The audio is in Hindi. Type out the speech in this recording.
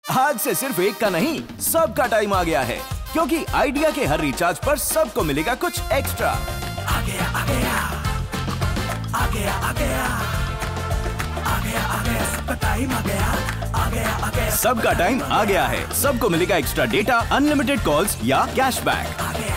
आज से सिर्फ एक का नहीं, सबका टाइम आ गया है, क्योंकि आइडिया के हर रिचार्ज पर सबको मिलेगा कुछ एक्स्ट्रा। आ गया आ गया आ गया आ गया आ गया आ गया, सबका टाइम आ गया आ गया आ गया, सबका टाइम आ गया है। सबको मिलेगा एक्स्ट्रा डेटा, अनलिमिटेड कॉल्स या कैशबैक। आ गया